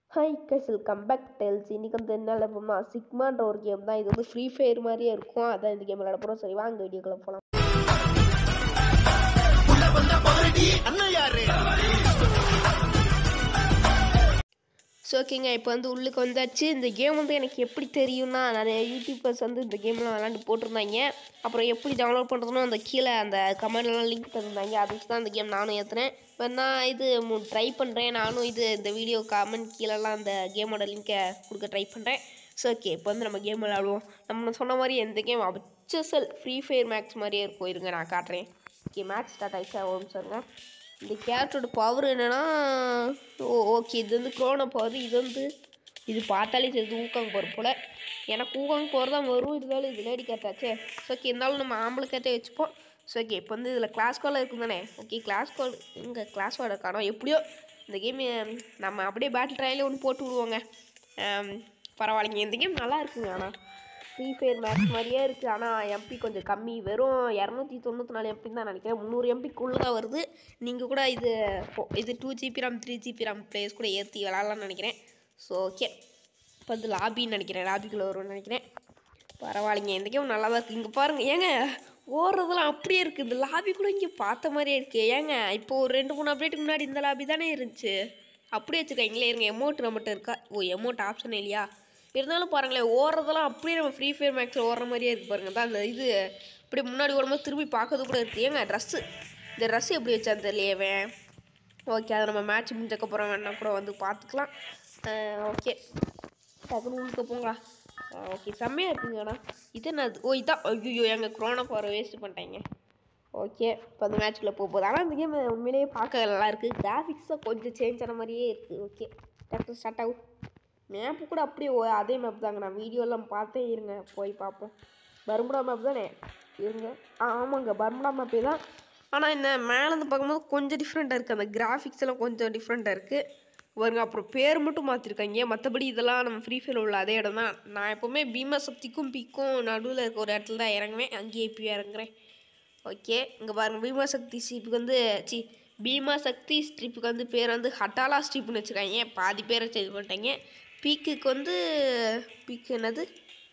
Hi guys, welcome back டெல்ஸ். இன்றைக்கி வந்து என்ன விளையாடுறோம்னா சிக்மான்ற ஒரு கேம் தான். இது வந்து ஃப்ரீ ஃபயர் மாதிரியே இருக்கும். அதான் இந்த கேம் விளையாட போகிறோம். சரி வாங்க வீடியோக்குள்ள போகலாம். ஸோ ஓகேங்க, இப்போ வந்து உள்ளுக்கு வந்தாச்சு. இந்த கேம் வந்து எனக்கு எப்படி தெரியும்னா, நிறைய யூடியூபர்ஸ் வந்து இந்த கேம்லாம் விளாண்டு போட்டிருந்தாங்க. அப்புறம் எப்படி டவுன்லோட் பண்ணுறதுன்னு அந்த கீழே அந்த கமெண்ட்லாம் லிங்க் தந்திருந்தாங்க. அதை வச்சு தான் இந்த கேம் நானும் ஏற்றுனேன். இப்போ நான் இது ட்ரை பண்ணுறேன். நானும் இந்த வீடியோ கமெண்ட் கீழெல்லாம் அந்த கேமோட லிங்கை கொடுக்க ட்ரை பண்ணுறேன். ஸோ ஓகே, இப்போ வந்து நம்ம கேம் விளாடுவோம். நம்ம சொன்ன மாதிரி எந்த game HSL free fire max மாதிரியே இருக்கும். இருங்க நான் காட்டுறேன். ஓகே, மேக்ஸ் ஸ்டார்ட் ஆகிடுச்சா? ஓம் சாருங்க. இந்த கேரக்டரோட பவர் என்னென்னா, ஓகே இது வந்து குரோனா பவர். இது பார்த்தாலே சரி ஊக்காங்க போகிற போல். எனக்கு ஊக்காங்க போகிற தான் வரும். இருந்தாலும் இது லேடி கேட்டாச்சே. ஸோ ஓகே, இருந்தாலும் நம்ம ஆம்பளை கேட்டே வச்சுப்போம். ஸோ ஓகே, இப்போ வந்து இதில் கிளாஸ் கால் இருக்கும் தானே. ஓகே, கிளாஸ் கால் இங்கே கிளாஸ் வார்டை காணோம். எப்படியோ இந்த கேம் நம்ம அப்படியே பேட்டில் ட்ரையலே ஒன்று போட்டு விடுவோங்க. பரவாயில்லைங்க, இந்த கேம் நல்லா இருக்குங்க. ஆனால் ஃப்ரீ ஃபயர் மேக்ஸ் மாதிரியே இருக்குது. ஆனால் எம்பி கொஞ்சம் கம்மி. வெறும் 294 எம்பி தான் நினைக்கிறேன். 300 எம்பிக்குள்ளே தான் வருது. நீங்கள் கூட இது 2GB RAM 3GB RAM place கூட ஏற்றி விளாட்லான்னு நினைக்கிறேன். ஸோ ஓகே, இப்போ வந்து லாபின்னு நினைக்கிறேன். லாபிக்குள்ளே வரும்னு நினைக்கிறேன். பரவாயில்லைங்க, இந்த கேம் நல்லா தான் இருக்குது. இங்கே பாருங்கள் ஏங்க, ஓடுறதெல்லாம் அப்படியே இருக்குது. இந்த லாபி கூட இங்கே பார்த்த மாதிரியே இருக்குது. ஏங்க இப்போ ஒரு 2-3 அப்டேட்டுக்கு முன்னாடி இந்த லாபி தானே இருந்துச்சு. அப்படியே வச்சுருக்காங்களே. இருங்க, எமௌண்ட் நம்மகிட்ட இருக்கா? எமௌண்ட் ஆப்ஷன் இல்லையா? இருந்தாலும் பாருங்களேன், ஓடுறதெல்லாம் அப்படியே நம்ம ஃப்ரீ ஃபயர் மேக்ஸில் ஓடுற மாதிரியே இருக்குது பாருங்கள். தான் அந்த இது அப்படியே முன்னாடி ஓடும்போது திரும்பி பார்க்கறது கூட இருக்குது. ஏங்க இந்த ட்ரெஸ்ஸு எப்படி வச்சான்னு தெரியலையே. ஓகே, அதை நம்ம மேட்ச் முடிஞ்சக்கப்புறம் வேணா கூட வந்து பார்த்துக்கலாம். ஓகே, டக்குனு உங்களுக்கு போங்களா. ஓகே, செம்மையாக இருக்குங்க. ஆனால் இது என்ன? இதான். ஐயோ, எங்கள் குரோனா பவர் வேஸ்ட் பண்ணிட்டாங்க. ஓகே, இப்போ அந்த மேட்ச்குள்ளே போகுது. ஆனால் இந்த கேம் உண்மையிலேயே பார்க்க நல்லா இருக்குது. கிராஃபிக்ஸாக கொஞ்சம் சேஞ்ச் ஆன மாதிரியே இருக்குது. ஓகே, டக்கு ஸ்டார்ட் ஆகும். மேப்பு கூட அப்படியே அதே மேப் தாங்க. நான் வீடியோலாம் பார்த்தே. இருங்க போய் பார்ப்போம். பர்முடா மேப் தானே? இருங்க, ஆமாங்க பர்முடா மேப்பே தான். ஆனால் என்ன மேலேருந்து பார்க்கும்போது கொஞ்சம் டிஃப்ரெண்ட்டாக இருக்குது. அந்த கிராஃபிக்ஸ் எல்லாம் கொஞ்சம் டிஃப்ரெண்ட்டாக இருக்குது பாருங்க. அப்புறம் பேர் மட்டும் மாற்றிருக்காங்க. மற்றபடி இதெல்லாம் நம்ம ஃப்ரீ ஃபயர் உள்ள அதே இடம் தான். நான் எப்போவுமே பீமா சக்திக்கும் பிக்கும் நடுவில் இருக்க ஒரு இடத்துல தான் இறங்குவேன். அங்கேயே இப்போயே இறங்குறேன். ஓகே, இங்கே பாருங்கள், பீமா சக்தி ஸ்ட்ரிப்புக்கு வந்து பீமா சக்தி ஸ்ட்ரிப்புக்கு வந்து பேர் வந்து ஹட்டாலா ஸ்ட்ரிப்புன்னு வச்சுருக்காங்க. பாதி பேரை சேஞ்ச் பண்ணிட்டாங்க. பீக்குக்கு வந்து பீக்கு என்னது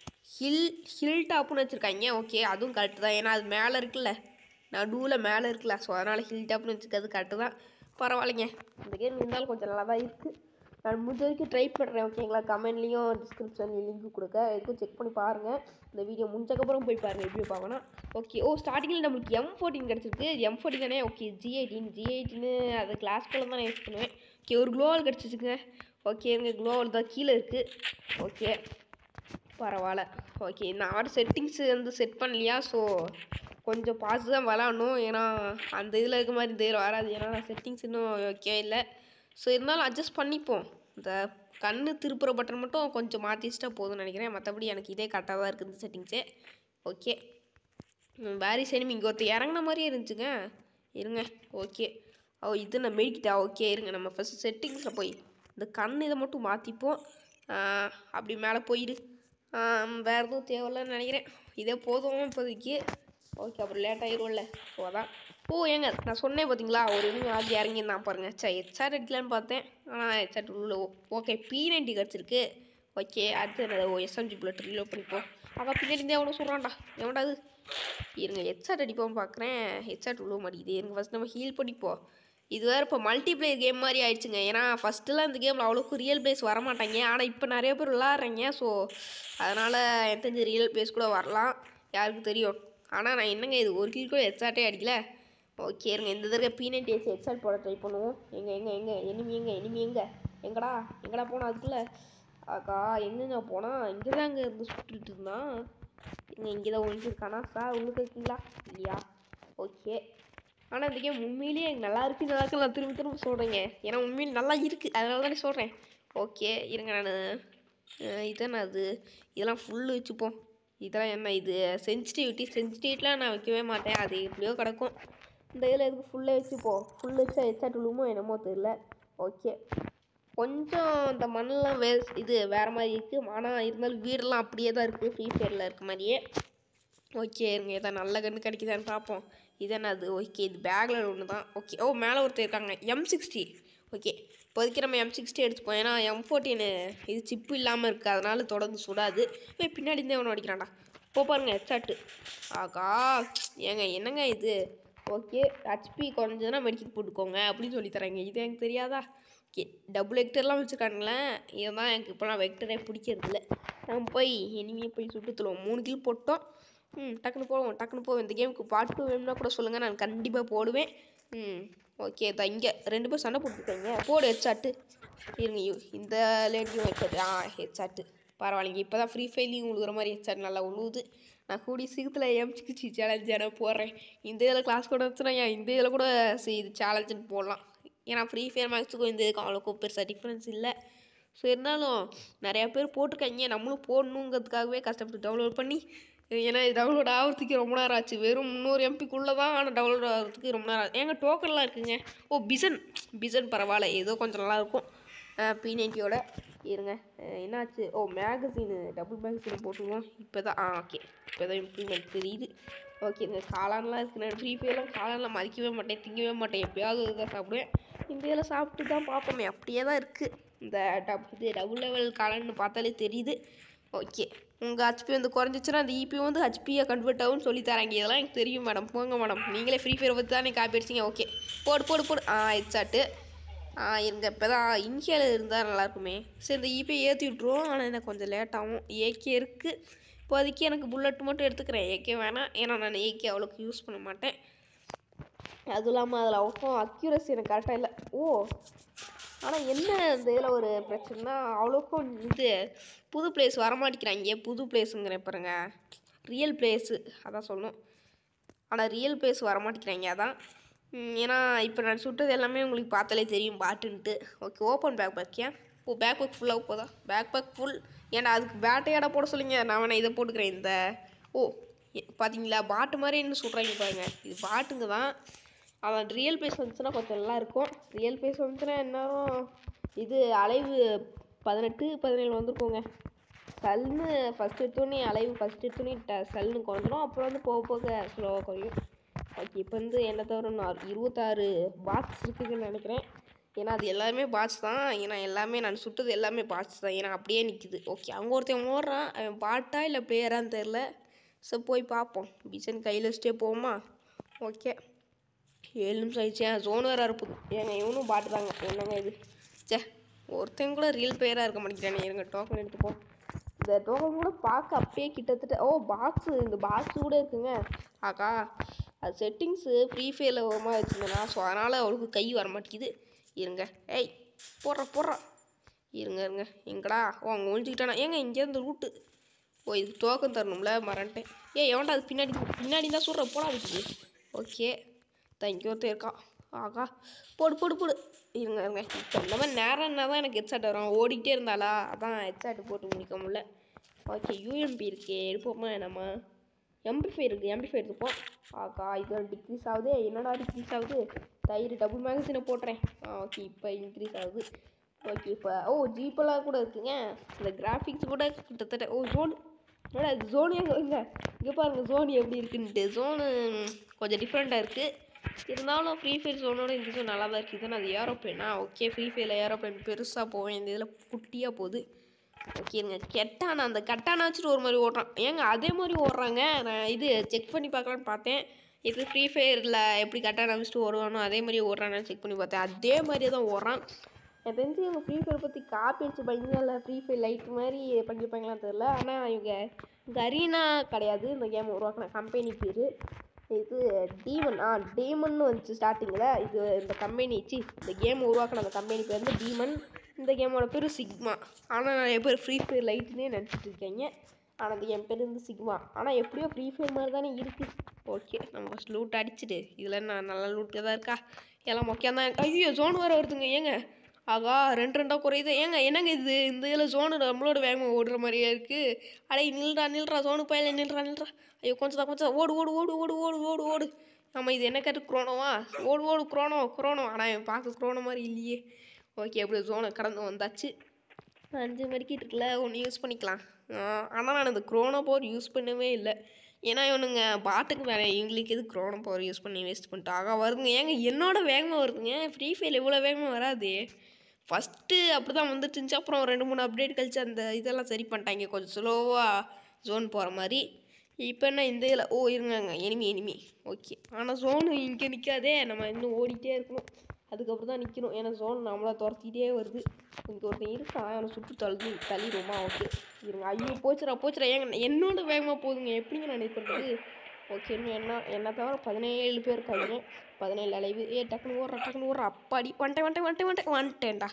ஹில் டாப்புன்னு வச்சுருக்காங்க. ஓகே, அதுவும் கரெக்டு தான். ஏன்னா அது மேலே இருக்குல்ல, நடுவில் மேலே இருக்குல்ல. ஸோ அதனால் ஹில் டாப்னு வச்சுருக்கிறது கரெக்டு தான். பரவாயில்லைங்க, இந்த கேம் இருந்தாலும் கொஞ்சம் நல்லா தான் இருக்குது. நான் முடிஞ்ச வரைக்கும் ட்ரை பண்ணுறேன். ஓகேங்களா, கமெண்ட்லேயும் டிஸ்கிரிப்ஷன்லேயும் லிங்க் கொடுக்க, எதுக்கும் செக் பண்ணி பாருங்கள். இந்த வீடியோ முடிஞ்சக்கப்புறம் போய் பாருங்கள் எப்படி பார்க்கணும். ஓகே, ஸ்டார்டிங்கில் நம்மளுக்கு M14 கிடச்சிருக்கு. M14 தானே? ஓகே, G18 அது கிளாஸ் போல தான் நான் யூஸ் பண்ணுவேன். ஓகே, ஒரு க்ளோவல் கிடச்சிச்சுங்க. ஓகே, எங்கள் க்ளோவல் தான் கீழே இருக்குது. ஓகே, பரவாயில்ல. ஓகே, நான் செட்டிங்ஸு வந்து செட் பண்ணலையா. ஸோ கொஞ்சம் பார்த்து தான் விளாடணும். ஏன்னா அந்த இதில் இருக்க மாதிரி இந்த இதில் வராது. ஏன்னா நான் செட்டிங்ஸ் இன்னும் ஓகே இல்லை. ஸோ இருந்தாலும் அட்ஜஸ்ட் பண்ணிப்போம். இந்த கண்ணு திருப்புற பட்டன் மட்டும் கொஞ்சம் மாற்றி வச்சிட்டா போதும்னு நினைக்கிறேன். மற்றபடி எனக்கு இதே கரெக்டாக தான் இருக்குது இந்த செட்டிங்ஸே. ஓகே, வேரி சைனிங் இங்கே ஒருத்தர் இறங்கின மாதிரியே இருந்துச்சுங்க. இருங்க. ஓகே, இது நான் மெடிக்கிட்டா. ஓகே, இருங்க, நம்ம ஃபஸ்ட்டு செட்டிங்ஸில் போய் இந்த கண் இதை மட்டும் மாற்றிப்போம். அப்படி மேலே போயிடு. வேறு எதுவும் தேவையில்லன்னு நினைக்கிறேன். இதே போதும் இப்போதைக்கு. ஓகே, அப்புறம் லேட் ஆகிடும்ல. ஸோ அதான். ஏங்க நான் சொன்னேன் பார்த்தீங்களா, ஒரு இன்னும் ஆகி இறங்கியிருந்தான் பாருங்கள். ஹெட்ஷாட் அடிக்கலான்னு பார்த்தேன். ஆனால் ஹெட்ஷாட் உள்ள. ஓகே, P90 கிடச்சிருக்கு. ஓகே, அடுத்து என்னது? SMG புல்லட் ரீலோட் பண்ணிப்போம். பின்னாடி இருந்தால் எவ்வளோ சொல்கிறான்டா, எவன்டா அது? இருங்க, ஹெட்ஷாட் அடிப்போம் பார்க்குறேன். ஹெட்ஷாட் உள்ள மாட்டேங்குது. இருங்க, ஃபஸ்ட் நம்ம ஹீல் பண்ணிப்போம். இது வேறு இப்போ மல்டிப்ளேயர் கேம் மாதிரி ஆயிடுச்சுங்க. ஏன்னா ஃபஸ்ட்டுலாம் இந்த கேமில் அவ்வளோக்கு ரியல் பிளேஸ் வரமாட்டாங்க. ஆனால் இப்போ நிறைய பேர் விளாட்றீங்க. ஸோ அதனால் எனக்கு தெரிஞ்ச ரியல் பிளேஸ் கூட வரலாம், யாருக்கு தெரியும். ஆனால் நான் என்னங்க இது ஒரு கில் கூட ஹெட்ஷாட்டே அடிக்கல. ஓகே, இருங்க, இந்த தடவை P90 ஹெட்ஷாட் போட ட்ரை பண்ணுவோம். எனிமி எங்கடா போனால் அதுக்குள்ளே அக்கா எங்கேங்க போனால்? இங்கே தான் அங்கே இருந்து சுட்டுட்டு இருந்தான். இங்கே தான் ஒழிஞ்சிருக்கானா? சார் உங்களுக்கு இருக்கீங்களா? இல்லையா? ஓகே, ஆனால் இந்த கேம் உண்மையிலேயே நல்லா இருக்குது. நான் திரும்ப சொல்கிறேங்க. ஏன்னா உண்மையிலே நல்லா இருக்குது, அதனால தானே சொல்கிறேன். ஓகே, இருங்க, நான் இதானே அது இதெல்லாம் ஃபுல்லு வச்சுப்போம். இதெல்லாம் என்ன இது? சென்சிட்டிவிட்டிலாம் நான் வைக்கவே மாட்டேன். அது எப்படியோ கிடக்கும். இந்த இதில் எதுக்கு ஃபுல்லே வச்சுப்போம். ஃபுல் வச்சா ஹெட்ஷாட் விழுமோ என்னமோ தெரியல. ஓகே, கொஞ்சம் இந்த மண்ணெலாம் இது வேறு மாதிரி இருக்குது. ஆனால் இருந்தாலும் வீடெல்லாம் அப்படியே தான் இருக்குது, ஃப்ரீ ஃபயரில் இருக்க மாதிரியே. ஓகே, இருங்க, இதான் நல்ல கன்று கிடைக்குதான்னு பார்ப்போம். இது என்ன அது? ஓகே, இது பேக்கில் ஒன்று தான். ஓகே, மேலே ஒருத்தர் இருக்காங்க. M60. ஓகே இப்போதைக்கு நம்ம M60 எடுத்துப்போம். ஏன்னா M14 இது சிப்பு இல்லாமல் இருக்குது, அதனால தொடர்ந்து சுடாது. பின்னாடி இருந்தே அவனை அடிக்கிறான்டா. பாருங்க ஹெட்ஷாட்டு. ஆகா ஏங்க என்னங்க இது? ஓகே ஹெச்பி குறைஞ்சதுன்னா மெடிக்கெட் போட்டுக்கோங்க அப்படின்னு சொல்லி தராங்க. இது எனக்கு தெரியாதா? ஓகே டபுள் வெக்டர்லாம் வச்சுருக்காங்களேன். இதுதான் எனக்கு இப்போலாம் வெக்டரே பிடிக்கிறது இல்லை. நம்ம போய் இனிமே போய் சுட்டுத்துருவோம். 3 கில் போட்டோம். டக்குன்னு போவோம். இந்த கேமுக்கு பார்ட் 2 வேணும்னா கூட சொல்லுங்கள், நான் கண்டிப்பாக போடுவேன். ஓகே தான் இங்கே 2 பேர் சண்டை போட்டுருக்காங்க. போடு ஹெட்ஷாட்டு. இருங்க இந்த லேடியும் ஹெட்ஷாட்டு. ஹெட்ஷாட்டு பரவாயில்லைங்க. இப்போ தான் ஃப்ரீ ஃபயர்லையும் உழுகுற மாதிரி ஹெட்ஷாட் நல்லா உழுவுது. நான் கூடிய சீக்கிரத்தில் M60 சேலஞ்ச் போடுறேன். இந்த இதில் கிளாஸ் கூட வச்சுனா இந்த இதில் கூட இது சேலஞ்சுன்னு போடலாம். ஏன்னா ஃப்ரீ ஃபயர் மேக்ஸுக்கும் இந்த இதுக்கும் அவ்வளோக்கோ பெருசாக டிஃப்ரென்ஸ் இல்லை. ஸோ இருந்தாலும் நிறையா பேர் போட்டிருக்காங்க, நம்மளும் போடணுங்கிறதுக்காகவே கஷ்டப்பட்டு டவுன்லோட் பண்ணி. ஏன்னா இது டவுன்லோட் ஆகிறதுக்கு ரொம்ப நேரம் ஆச்சு. வெறும் 300 MBக்குள்ளே தான், ஆனால் டவுன்லோட் ஆகிறதுக்கு ரொம்ப நேரம் ஆச்சு. எங்கள் டோக்கன்லாம் இருக்குங்க. பிசன் பரவாயில்ல, ஏதோ கொஞ்சம் நல்லாயிருக்கும். P90யோட இருங்க என்னாச்சு? மேகசினு டபுள் மேகசின் போட்டுருவோம். இப்போ தான் ஓகே இப்போ தான் இம்ப்ரூவ்மெண்ட் தெரியுது. ஓகே இந்த காளான்லாம் இருக்குது. நான் ஃப்ரீ ஃபயர்லாம் காளான்லாம் மதிக்கவே மாட்டேன், திங்கவே மாட்டேன். எப்போயாவது இதாக சாப்பிடுவேன். இந்த இதில் சாப்பிட்டு தான் பார்ப்போமே, அப்படியே தான் இருக்குது. இந்த டபுள் லெவல் காளான்னு பார்த்தாலே தெரியுது. ஓகே உங்கள் ஹெச்பி வந்து குறைஞ்சிச்சுன்னா அந்த இபி வந்து ஹெச்பியாக கன்வெர்ட் ஆகும்னு சொல்லி தராங்க. இதெல்லாம் எனக்கு தெரியும் மேடம். போங்க மேடம், நீங்களே ஃப்ரீ ஃபயரை பற்றி தானே காப்பி அடிச்சிங்க. ஓகே போடு ஹெட்ஷாட்டு. இருங்க இப்போ தான் இன்ஹேல் இருந்தால் நல்லாயிருக்குமே. சரி இந்த இபி ஏற்றி விட்ருவோம். ஆனால் எனக்கு கொஞ்சம் லேட்டாகும். ஏகே இருக்குது இப்போதைக்கு. எனக்கு புல்லட் மட்டும் எடுத்துக்கிறேன், ஏகே வேணாம். ஏன்னா நான் ஏகே அவ்வளோக்கு யூஸ் பண்ண மாட்டேன். அதுவும் இல்லாமல் அதில் அவ்வளோ அக்யூரஸி எனக்கு கரெக்டாக இல்லை. ஆனால் என்ன இந்த இதில் ஒரு பிரச்சனைனா அவ்வளோக்கும் இது புது பிளேஸ் வரமாட்டேங்கிறாங்க. புது பிளேஸுங்கிறேன் பாருங்க, ரியல் பிளேஸு அதான் சொல்லணும். ஆனால் ரியல் பிளேஸ் வரமாட்டேங்கிறாங்க. அதான் ஏன்னா இப்போ நான் சுட்டது எல்லாமே உங்களுக்கு பார்த்தாலே தெரியும் பாட்டுன்ட்டு. ஓகே ஓப்பன் பேக் ஏன் பேக் ஃபுல்லாக போதா? Pack full. ஏன்னா அதுக்கு பேட்டையாட போட சொல்லுங்க, நான் வேணா இதை போட்டுக்கிறேன். இந்த பார்த்தீங்களா பாட்டு மாதிரி என்ன சொல்கிறாங்க பாருங்க, இது பாட்டுங்க தான். அவன் ரியல் பிளேஸ் வந்துச்சுன்னா கொஞ்சம் நல்லாயிருக்கும். ரியல் பிளேஸ் வந்துச்சுன்னா என்னாலும் இது அலைவு 18-17 வந்துருக்கோங்க. சல்னு ஃபஸ்ட் எடுத்தோடனே அலைவு சல்னு குறைஞ்சிடும். அப்புறம் வந்து போக போக ஸ்லோவாக குறையும். ஓகே இப்போ வந்து என்ன தவிர 26 பாக்ஸ் இருக்குதுன்னு நினைக்கிறேன். ஏன்னா அது எல்லாமே பாட்ஸ் தான். ஏன்னா எல்லாமே நான் சுட்டது எல்லாமே பாட்ஸ் தான். ஏன்னா அப்படியே நிற்கிது. ஓகே அவங்க ஒருத்தன் ஓடுறான், அவன் பாட்டா இல்லை பிளேயரான்னு தெரில. ஸோ போய் பார்ப்போம். பிசன் கையில் வச்சுட்டே போவோமா? ஓகே 7 நிமிஷம் ஆயிடுச்சு. ஜோன் வேறு இருப்புது. ஏங்க இவனும் பாட்டு தாங்க. என்னங்க இது? ஒருத்தங்க கூட ரியல் பிளேயராக இருக்க மாட்டேங்கிறானே. இருங்க டோக்கன் எடுத்துப்போம். இந்த டோக்கன் கூட பார்க்க அப்படியே கிட்டத்தட்ட பாக்ஸு, இந்த பாக்ஸு கூட இருக்குங்க. அது செட்டிங்ஸு ஃப்ரீ ஃபயரில் ஓரமாக வச்சுருந்தேன்னா, ஸோ அதனால் அவளுக்கு கை வர மாட்டேங்குது. இருங்க போடுறா இருங்க எங்கடா? அங்கே ஒழிஞ்சிக்கிட்டானா? ஏங்க இங்கேருந்து ரூட்டு. இது டோக்கன் தரணும்ல, மறந்துட்டேன். எவன்டா அது பின்னாடி தான் சொல்கிற போடா இருக்குது. ஓகே இங்கே ஒருத்தர் இருக்கான். போடு இருங்க இப்போ இந்த மாதிரி நேரம் என்ன தான் எனக்கு ஹெட்ஷாட் வரும். ஓடிக்கிட்டே இருந்தாலா, அதான் ஹெட்ஷாட் போட்டு முடிக்க முடியல. ஓகே யூஎம்பி இருக்கே, எடுப்போமா? நம்ம எம்பிஃபை இருக்குது, எம்பிஃபை எடுத்துப்போம். இது டிக்ரீஸ் ஆகுது. என்னடா டிக்ரீஸ் ஆகுது? தயிர் டபுள் மேகசினை போட்டுறேன். ஓகே இப்போ இன்க்ரீஸ் ஆகுது. ஓகே இப்போ ஜீப்பெல்லாம் கூட இருக்குங்க. இந்த கிராஃபிக்ஸ் கூட கிட்டத்தட்ட ஜோன் என்னடா இது? ஜோனு இங்கே பாருங்கள் ஜோன் எப்படி இருக்குன்ட்டு. ஜோனு கொஞ்சம் டிஃப்ரெண்ட்டாக இருக்குது. இருந்தாலும் ஃப்ரீ ஃபயர் ஜோனோட இந்த ஜோன் நல்லா தான் இருக்குது. இதுன்னு அது ஏரோப்ளேனா? ஓகே ஃப்ரீ ஃபயரில் ஏரோப்ளேன் பெருசாக போவேன், இந்த இதில் குட்டியாக போகுது. ஓகேங்க கெட்டானா, அந்த கட்டானா வச்சுட்டு ஒரு மாதிரி ஓடுறான். ஏங்க அதே மாதிரி ஓடுறாங்க. நான் இது செக் பண்ணி பார்க்கலான்னு பார்த்தேன். இது ஃப்ரீ ஃபயரில் எப்படி கட்டானா வச்சுட்டு ஓடுவானோ அதே மாதிரி ஓடுறான்னு செக் பண்ணி பார்த்தேன். அதே மாதிரியே தான் ஓடுறான். எனக்கு தெரிஞ்சு இவங்க ஃப்ரீ ஃபயர் பற்றி காப்பி அடிச்சு பண்ணிங்களா இல்லை ஃப்ரீ ஃபயர் லைட் மாதிரி பண்ணியிருப்பாங்களான்னு தெரில. ஆனால் இவங்க கரீனா கிடையாது, இந்த கேம் உருவாக்கின கம்பெனி பேர். இது டீமன் வந்துச்சு ஸ்டார்டிங்கில். இது இந்த இந்த கேம் உருவாக்கின அந்த கம்பெனி பேர் வந்து டீமன். இந்த கேமோட பேர் சிக்மா. ஆனால் நிறைய பேர் ஃப்ரீ ஃபயர் லைட்னே நினச்சிட்டு இருக்கீங்க. ஆனால் அந்த கேம் பேர் வந்து சிக்மா. ஆனால் எப்படியோ ஃப்ரீ ஃபயர் மாதிரி தானே இருக்குது. ஓகே நம்ம ஃபஸ்ட் லூட் அடிச்சுட்டு, இதில் நான் நல்லா லூட்டு தான் இருக்கா, எல்லாம் மொக்கையாக தான். ஐயோ ஜோன் வேறு வருதுங்க. ஏங்க 2 குறையுது. என்னங்க இது? இந்த இதில் ஜோனு நம்மளோட வேகமாக ஓடுற மாதிரியே இருக்குது. அடே நில்றா ஜோனு பயில நில்றா. ஐயோ கொஞ்சம் ஓடு. நம்ம இது என்ன கேட்டு குரோனோவா? ஓடு குரோனோ. ஆனால் என் பார்க்க குரோனோ மாதிரி இல்லையே. ஓகே அப்படியே ஜோனை கடந்து வந்தாச்சு. 5 மெடிக்கிட்டு இருக்குல்ல, ஒன்று யூஸ் பண்ணிக்கலாம். ஆனால் நான் இந்த குரோனோ போர் யூஸ் பண்ணவே இல்லை. ஏன்னா இவனுங்க பாட்டுக்கு வேலை இவங்களுக்கு எது க்ரோனோ பவர் யூஸ் பண்ணி வேஸ்ட் பண்ணிட்டு ஆகா வருதுங்க. ஏங்க என்னோட வேகமாக வருதுங்க. ஃப்ரீ ஃபயர் இவ்வளோ வேகமாக வராது. ஃபஸ்ட்டு அப்படி தான் வந்துட்டு இருந்துச்சு. அப்புறம் 2-3 அப்டேட் கழிச்சு அந்த இதெல்லாம் சரி பண்ணிட்டாங்க. கொஞ்சம் ஸ்லோவாக ஜோன் போகிற மாதிரி. இப்போ என்ன இந்த இதில் இருங்க எனிமி ஓகே. ஆனால் ஜோனு இங்கே நிற்காதே, நம்ம இன்னும் ஓடிட்டே இருக்கணும். அதுக்கப்புறம் தான் நிற்கணும். ஏன்னா ஜோன் நம்மளை துரத்திட்டே வருது. இங்கே ஒருத்தன் இருக்கான், அவனை சுட்டு தள்ளிடுவோமா? ஓகே இருங்க. ஐயோ போச்சுடா ஏங்க என்னோட வேகமாக போகுதுங்க. எப்படிங்க நான் இது பண்ணுறது? ஓகே இன்னும் என்ன தவிர 17 பேர் இருக்காங்க. 17 அலைவு. டக்குன்னு ஓடுற அப்பாடி வந்துட்டேன்டா.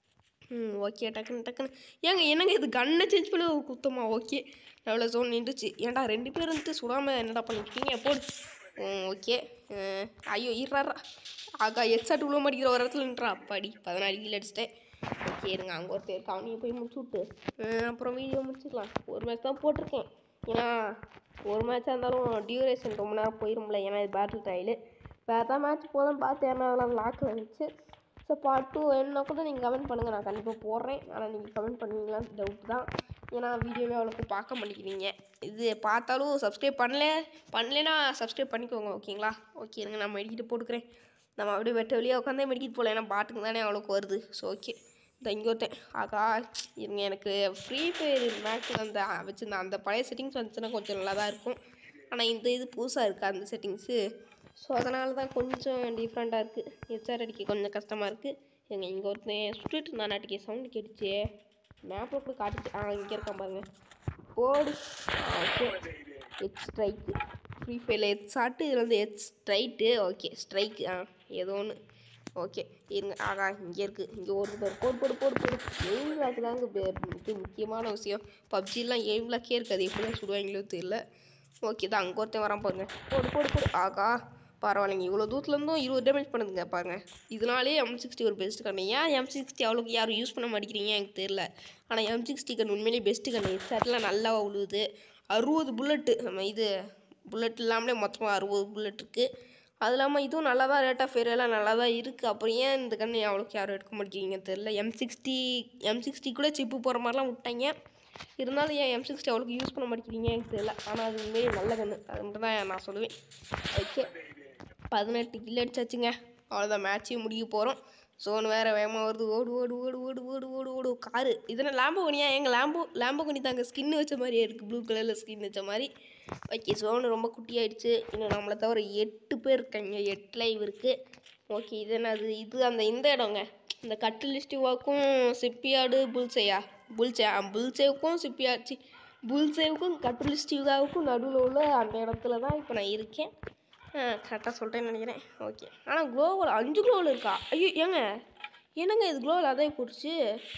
ஓகே டக்குன்னு என்னங்க இது கன்னை சேஞ்ச் பண்ணி ஒரு குத்தமா? ஓகே எவ்வளோ ஜோன் நின்றுச்சு. ஏன்டா 2 பேர் வந்துட்டு சுடாமல் என்னடா பண்ணிருக்கீங்க? போடு. ஓகே ஐயோ இருறாரா ஆகா ஹெட்ஷாட் உள்ள மாட்டேங்கிற ஒரு இடத்துல நின்றா. அப்பாடி 14 கீழே அடிச்சிட்டேன். ஓகே இருங்க அங்கே ஒருத்தர் இருக்கா, அவனையும் போய் முடிச்சு விட்டு அப்புறம் வீடியோ முடிச்சுக்கலாம். ஒரு மேட்ச் தான் போட்டிருக்கேன். ஏன்னா ஒரு மேட்சாக இருந்தாலும் டியூரேஷன் ரொம்ப நேரம் போயிரும்ல. ஏன்னா இது பேட்டில் ட்ரையலு. வேறு தான் மேட்ச் போதும் பார்த்து ஏன்னா அதெல்லாம் லாக்கில் இருந்துச்சு. ஸோ பார்ட் 2 என்ன கூட நீங்கள் கமெண்ட் பண்ணுங்கள், நான் கண்டிப்பாக போடுறேன். ஆனால் நீங்கள் கமெண்ட் பண்ணுவீங்களான்னு டவுட் தான். ஏன்னா வீடியோவே அவ்வளோக்கு பார்க்க மாட்டேங்கிறீங்க. இது பார்த்தாலும் சப்ஸ்கிரைப் பண்ணலைன்னா சப்ஸ்கிரைப் பண்ணிக்கோங்க ஓகேங்களா? ஓகே இருங்க நான் மெடிக்கிட்டு போட்டுக்கிறேன். நம்ம அப்படியே வெட்ட வெளியே உட்காந்தே மெடிக்கிட்டு போகல, ஏன்னா பாட்டுக்கு தானே அவ்வளோக்கு வருது. ஸோ ஓகே இந்த இங்கே ஒருத்தன் ஆகா இருங்க. எனக்கு ஃப்ரீ ஃபயர் மேக்ஸில் அந்த வச்சுருந்தேன் அந்த பழைய செட்டிங்ஸ் வந்துச்சுன்னா கொஞ்சம் நல்லா தான் இருக்கும். ஆனால் இந்த இது புதுசாக இருக்குது அந்த செட்டிங்ஸு. ஸோ அதனால தான் கொஞ்சம் டிஃப்ரெண்ட்டாக இருக்குது. ஹெச்ஆர் அடிக்க கொஞ்சம் கஷ்டமாக இருக்குது. இங்கே ஒருத்தன் சுட்டுட்டு இருந்தான், நாட்டுக்கே சவுண்டு கேட்டுச்சு. மேப்பில் கூட காட்டுச்சு. இங்கே இருக்கான் பாருங்கள். போடு. Okay head strike. ஃப்ரீ ஃபயரில் ஹெச் ஷாட்டு, இதில் வந்து ஹெச் ஸ்ட்ரைட்டு. ஓகே ஸ்ட்ரைக்கு ஏதோ ஒன்று. ஓகே இருங்க ஆகா இங்கே இருக்குது. இங்கே ஒரு போடு. எய்ம் லாக் தாங்க இது முக்கியமான விஷயம். பப்ஜிலாம் எய்ம் லாக்கே இருக்காது. எப்படிலாம் சுடுவாங்களோ தெரியல. ஓகே தான் அங்கே ஒருத்தன் வரான் பாருங்க. போடு ஆகா பரவாயில்லைங்க. இவ்வளோ தூரத்துலேருந்தும் 20 டேமேஜ் பண்ணுதுங்க பாருங்க. இதனாலே M60 ஒரு பெஸ்ட்டு கண்ணு. ஏன் M60 அவ்வளோக்கு யாரும் யூஸ் பண்ண மாட்டேங்கிறீங்க எனக்கு தெரியல. ஆனால் M60 கண்ணு உண்மையிலேயே பெஸ்ட்டு கண்ணு. ஹெட்ஷாட்லாம் நல்லா உழுவுது. 60 புல்லட்டு. நம்ம இது புல்லட் இல்லாமலே மொத்தமாக 60 புல்லட் இருக்குது. அது இல்லாமல் இதுவும் நல்லா தான் ரேட் ஆஃப் ஃபயரெல்லாம் நல்லா தான் இருக்குது. அப்புறம் ஏன் இந்த கண்ணு அவ்வளோக்கு யாரும் எடுக்க மாட்டேங்கிறீங்கன்னு தெரியல. M60 கூட சிப்பு போகிற மாதிரிலாம் விட்டாங்க. இருந்தாலும் ஏன் M60 அவ்வளோக்கு யூஸ் பண்ண மாட்டேங்கிறீங்க எனக்கு தெரியல. ஆனால் அது உண்மையே நல்ல கண்ணு. அது மட்டும் தான் நான் சொல்லுவேன். ஓகே 18 கில் அடிச்சாச்சுங்க. அவ்வளோதான் மேட்சையும் முடிக்க போகிறோம். ஜோன் வேறு வேகமாக வருது. ஓடு காரு. இதெல்லாம் லாம்போகனியா? எங்கள் லாம்போகனி தாங்க ஸ்கின்னு வச்ச மாதிரியே இருக்குது. ப்ளூ கலரில் ஸ்கின் வச்ச மாதிரி. ஓகே ஜோனு ரொம்ப குட்டியாயிடுச்சு. இன்னும் நம்மளை தவிர 8 பேர் இருக்காங்க. 8 லைவ் இருக்குது. ஓகே இது என்னது? இது இந்த இடங்க. இந்த கட்டிலிஸ்டிவாக்கும் சிப்பியாடு புல்சேவுக்கும் புல்சேவுக்கும் கட்டிலிஸ்டிவாவுக்கும் நடுவில் உள்ள அந்த இடத்துல தான் இப்போ நான் இருக்கேன். கரெக்டாக சொல்லிட்டேன்னு நினைக்கிறேன். ஓகே ஆனால் க்ளோவல் 5 க்ளோவல் இருக்கா? ஐயோ என்னங்க இது க்ளோவல் அதே போட்டுச்சு.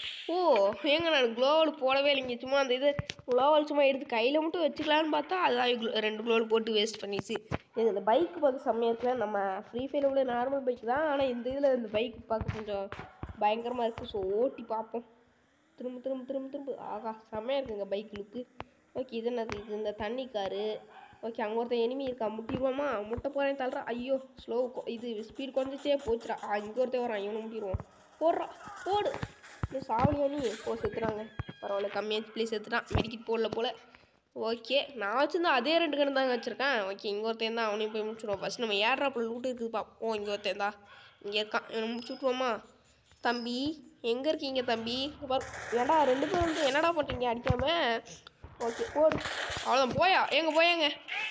ஏங்க நான் க்ளோவல் போடவே இல்லைங்க. சும்மா அந்த இது க்ளோவல் சும்மா எடுத்து கையில் மட்டும் வச்சுக்கலான்னு பார்த்தா அதான் 2 க்ளோவல் போட்டு வேஸ்ட் பண்ணிச்சு. எனக்கு இந்த பைக்கு பார்க்க செம்மையாக இருக்குல்ல. நம்ம ஃப்ரீ ஃபயரில் உள்ள நார்மல் பைக் தான். ஆனால் இந்த இதில் இந்த பைக் பார்க்க கொஞ்சம் பயங்கரமாக இருக்குது. ஸோ ஓட்டி பார்ப்போம். திரும்ப ஆகா செம்மையாக இருக்குங்க பைக் லுக்கு. ஓகே இது என்னது? இது இந்த தண்ணி காரு. ஓகே அங்கே ஒருத்தன் எனிமி இருக்கா. முட்டிடுவோமா? முட்டை போகிறேன் தள்ளுறா. ஐயோ ஸ்லோ இது ஸ்பீட் குறைஞ்சிச்சே போச்சுடா. இங்கே ஒருத்தன் வரான். இவனை முட்டிடுவோம். போடு இன்னும் சாவலியா நீ? செத்துறாங்க. பரவாயில்ல கம்மியாச்சு ப்ளீஸ் செத்துட்டான். மெடிக்கிட் போடல போல். ஓகே நான் வச்சுருந்தா அதே 2 கன்று தாங்க வச்சுருக்கேன். ஓகே இங்கே ஒருத்தன் தான், அவனையும் போய் முடிச்சுடுவோம். ஃபஸ்ட் நம்ம ஏர்ட்ராப்பில் லூட்டு இருக்குதுப்பா. இங்கே ஒருத்தன் தான் இங்கே இருக்கான். இவனை முடிச்சு விட்ருவோமா? தம்பி எங்கே இருக்கீங்க தம்பி? ஏடா 2 பேர் வந்து என்னடா பண்ணுறீங்க அடிக்காமல்? ஓகே போடு. அவ்வளோதான் போயாங்க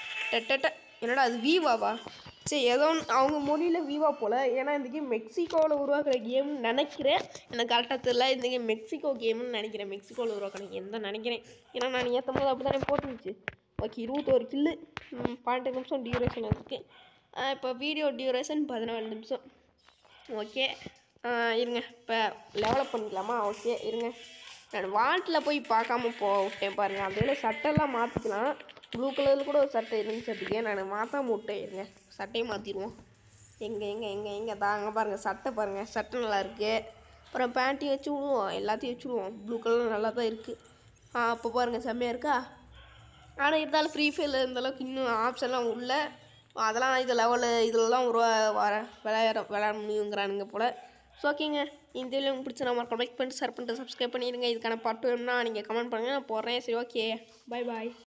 என்னடா அது வீவாவா? சரி ஏதோ அவங்க மொழியில் வீவா போல். ஏன்னா இந்த கேம் மெக்சிகோவில் உருவாக்குற கேம்னு நினைக்கிறேன். எனக்கு கரெக்டாக தெரியல. இந்த கேம் மெக்சிகோ கேம்னு நினைக்கிறேன். மெக்சிகோவில் உருவாக்குற கேம் தான் நினைக்கிறேன். ஏன்னா நான் ஏற்றும் போது அப்படி தானே போட்டுருந்துச்சு. ஓகே 21 கில்லு 12 நிமிஷம் டியூரேஷன் இருக்குது. இப்போ வீடியோ டியூரேஷன் 14 நிமிஷம். ஓகே இருங்க இப்போ லெவலப் பண்ணிக்கலாமா? ஓகே இருங்க நான் வாட்டில் போய் பார்க்காம விட்டேன் பாருங்கள். அதில் சட்டைலாம் மாற்றிக்கலாம். ப்ளூ கலரில் கூட ஒரு சட்டை இருந்துச்சு. அதுக்கே நான் மாற்றாம விட்டேன். இருங்க சட்டையை மாற்றிடுவோம். எங்கே தாங்க பாருங்கள் சட்டை பாருங்கள். சட்டை நல்லா இருக்குது. அப்புறம் பேண்ட்டையும் வச்சு விடுவோம். எல்லாத்தையும் வச்சு விடுவோம். ப்ளூ கலர் நல்லா தான் இருக்குது. அப்போ பாருங்கள் செம்மையாக இருக்கா? ஆனால் இருந்தாலும் ஃப்ரீ ஃபயரில் இருந்தளவுக்கு இன்னும் ஆப்ஷன்லாம் உள்ள அதெல்லாம் இது இதெல்லாம் விளையாட முடியுங்கிறானுங்க போல். ஸோ ஓகேங்க இந்த வீடியோ உங்களுக்கு பிடிச்ச நம்ம கமெண்ட் பண்ணிட்டு ஷேர் பண்ணிட்டு சப்ஸ்கிரைப் பண்ணிடுங்க. இதுக்கான பாட்டு வேணும்னா நீங்கள் கமெண்ட் பண்ணுங்கள், நான் போடுறேன். சரி ஓகே பாய்.